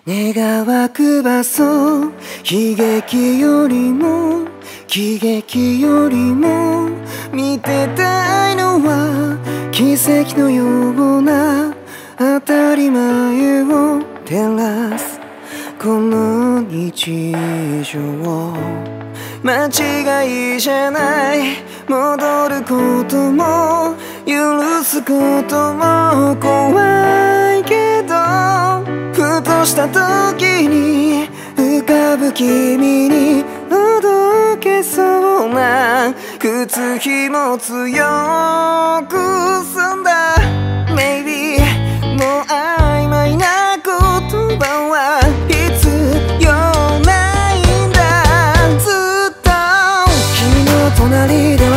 願わくばそう、悲劇よりも喜劇よりも見てたいのは奇跡のような当たり前を照らすこの日常。間違いじゃない、戻ることも許すことも怖いけど、ふとした時に浮かぶ君に届けそうな靴ひも強くすんだ Maybe もう曖昧な言葉は必要ないんだ。ずっと君の隣で